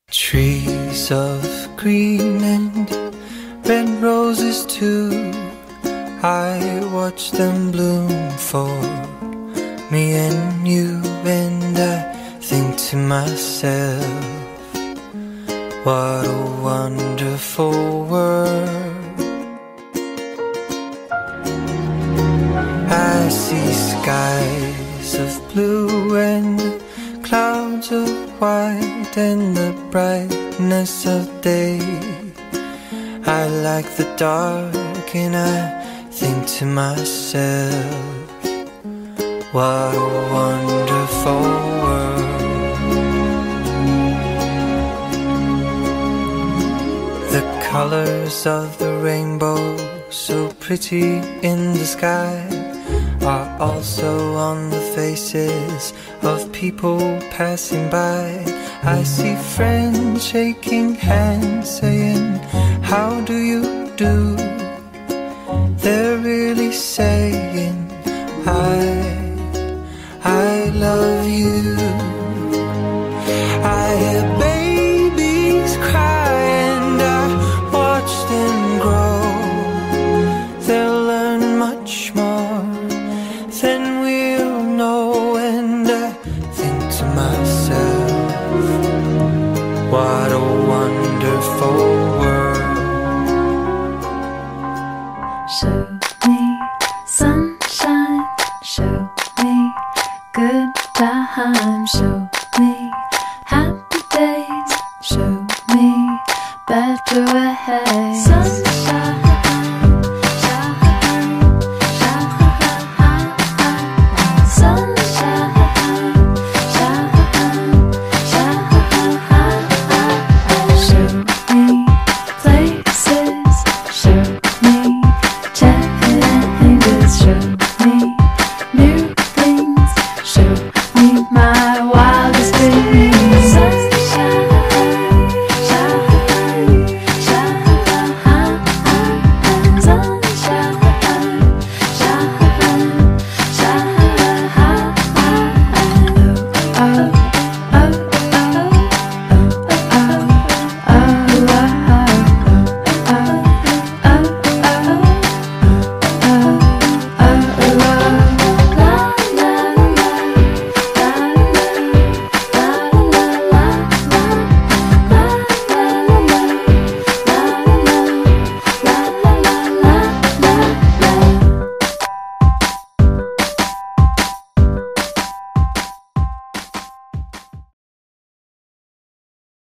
Trees of green and red roses too, I watch them bloom for me and you. And I think to myself, what a wonderful world. I see skies of blue and clouds of white and the brightness of day. I like the dark and I think to myself, what a wonderful world. The colors of the rainbow, so pretty in the sky, are also on the faces of people passing by. I see friends shaking hands, saying, how do you do? They're really saying, I love you. I hear babies cry and I watch them grow. They'll learn much more than we'll know. And I think to myself, what a wonderful